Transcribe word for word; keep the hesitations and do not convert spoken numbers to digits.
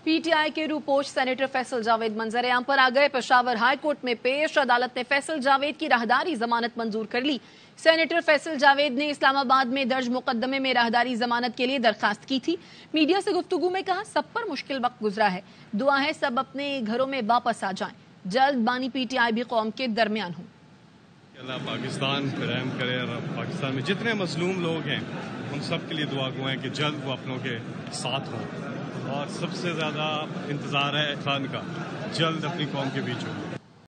PTI के Ruposh senator Faisal Javed मंजर आम पर आ गए। पेशावर हाई कोर्ट में पेश अदालत ने फैसल जावेद की राहदारी जमानत मंजूर कर ली। सेनेटर फैसल जावेद ने इस्लामाबाद में दर्ज मुकदमे में राहदारी जमानत के लिए दरखास्त की थी। मीडिया से गुफ्तगू में कहा, सब पर मुश्किल वक्त गुजरा है, दुआ है सब अपने घरों में वापस आ जाएं, जल्द बानी पीटीआई भी कौम के दरमियान हो। अल्लाह पाकिस्तान पर रहम करे और पाकिस्तान में जितने मजलूम लोग हैं उन सब के लिए दुआ गो हैं कि जल्द वो अपनों के साथ हों, और सबसे ज़्यादा इंतज़ार है खान का जल्द अपनी कौम के बीच हो।